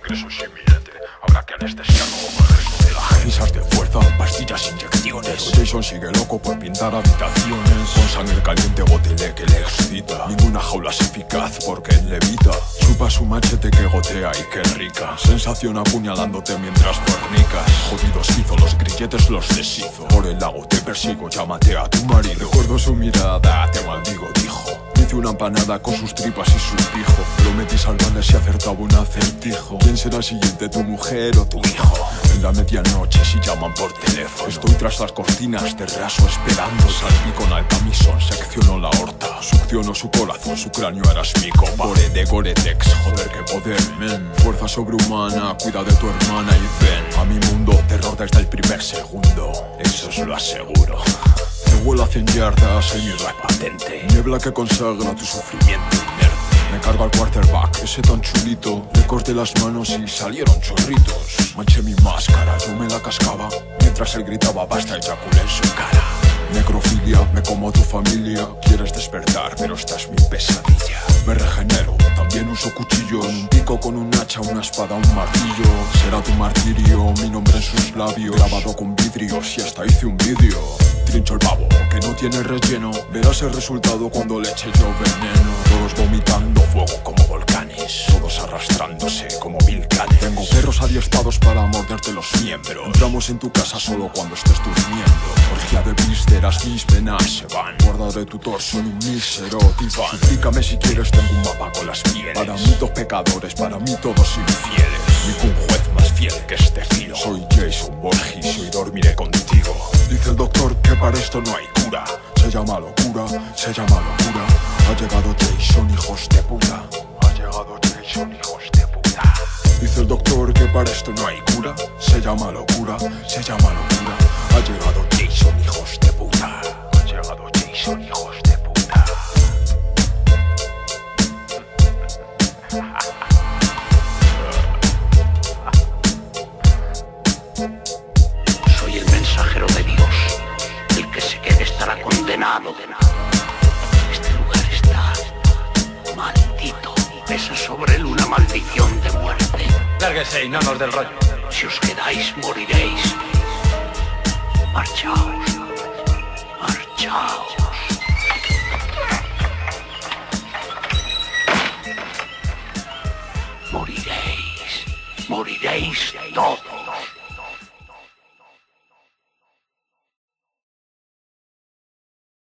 ingresos inminente. Habrá que anestesiarlo como el resto de la gente. Risas de fuerza, pastillas, inyecciones. Pero Jason sigue loco por pintar habitaciones. Con sangre caliente gotele que le excita. Ninguna jaula es eficaz porque él levita. Chupa su machete que gotea y que rica. Sensación apuñalándote mientras fornicas. Jodidos hizo, los grilletes los deshizo. Por el lago te persigo, llámate a tu marido. Recuerdo su mirada, te maldigo, dijo. Hice una empanada con sus tripas y su pijo. Prometí salvarle si acertaba un acertijo. ¿Quién será el siguiente, tu mujer o tu hijo? En la medianoche si llaman por teléfono. Estoy tras las cortinas de raso esperando. Salpico al camisón, secciono la horta. Succiono su corazón, su cráneo harás mi copa. Gore de Goretex, joder que poder, men. Fuerza sobrehumana, cuida de tu hermana y ven a mi mundo, terror desde el primer segundo. Eso os lo aseguro. Me vuelo a 100 yardas, el miedo es patente. Niebla que consagra tu sufrimiento inerte. Me cargo al quarterback, ese tan chulito. Le corté las manos y salieron chorritos. Manché mi máscara, yo me la cascaba. Mientras él gritaba basta, eyaculé en su cara. Necrofilia, me como a tu familia. Quieres despertar, pero esta es mi pesadilla. Me regenero, también uso cuchillos. Un pico con un hacha, una espada, un martillo. Será tu martirio, mi nombre en sus labios. Grabado con vidrios y hasta hice un vídeo. Trincho el pavo, que no tiene relleno. Verás el resultado cuando le eche yo veneno. Todos vomitando fuego como volcanes. Todos arrastrándose como volcanes. Tengo perros adiestrados para morderte los miembros. Entramos en tu casa solo cuando estés durmiendo. Orgía de vísceras, mis venas se van. Guardaré tu torso en un mísero diván. Suplícame si quieres, tengo un mapa con las pieles. Para mí dos pecadores, para mí todos infieles. Ni un juez más fiel que este filo. Soy Jason Borges y hoy dormiré contigo. Dice el doctor que para esto no hay cura. Se llama locura, se llama locura. Ha llegado Jason, hijos de puta. Ha llegado Jason, hijos de puta. Dice el doctor que para esto no hay cura. Se llama locura, se llama locura. Ha llegado Jason, hijos de puta. Ha llegado Jason, hijos de puta. Soy el mensajero de Dios. El que se quede estará condenado. Este lugar está maldito. Pesa sobre él una maldición de muerte. Lárguese y no nos del rollo. Si os quedáis, moriréis. Marchaos. Marchaos. Moriréis. Moriréis todos.